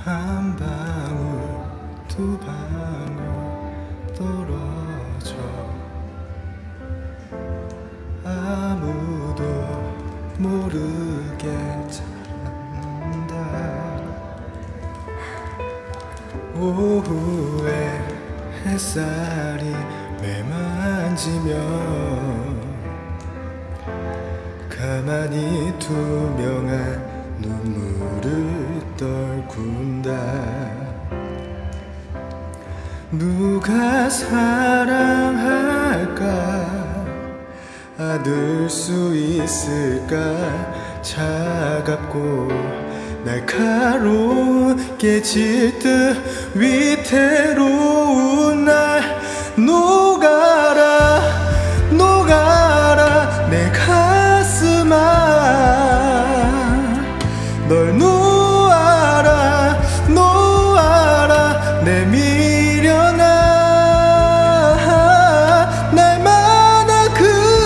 한 방울 두 방울 떨어져 아무도 모르게 자란다. 오후에 햇살이 매만지면 가만히 투명한 눈물을 떨군다. 누가 사랑할까 안을 수 있을까. 차갑고 날카로운 깨질 듯 위태로운 날 녹아라 녹아라 내 가슴아. 널 놓아라 놓아라 내 미련아. 날마다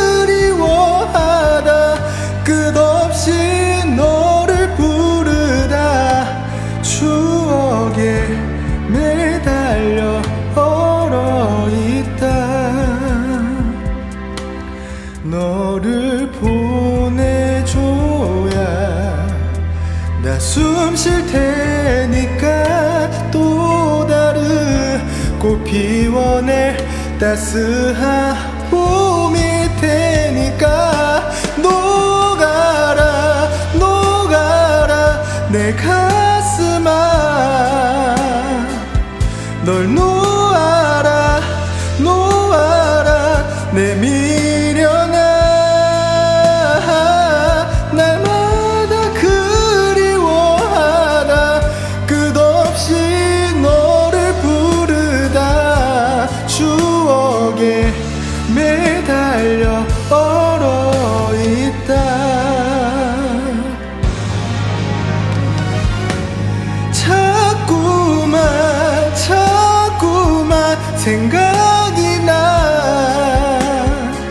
그리워하다 끝없이 너를 부르다 추억에 매달려 얼어있다. 너를 보내줘야 나 숨 쉴 테니까. 또 다른 꽃 피워낼 따스한 봄일 테니까. 녹아라 녹아라 내 가슴아. 널 놓아라 놓아라 내 미련아. 날마다 그리워하다 끝없이 너를 부르다 추억에 매달려 얼어있다. 자꾸만 자꾸만 생각이 나.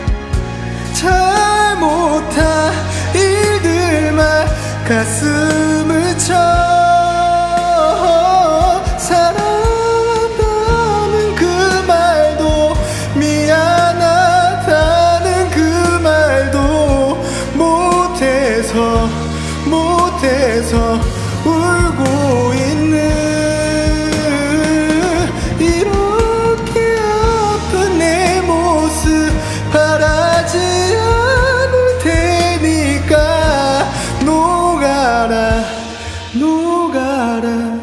잘못한 일들만 가슴을 쳐. 사랑한다는 그 말도 미안하다는 그 말도 못해서 울고 있는 이렇게 아픈 내 모습 바라지 않을 테니까. 녹아라 녹아라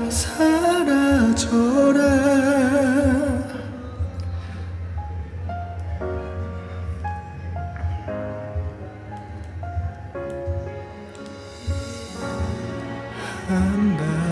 사라져라. 한 방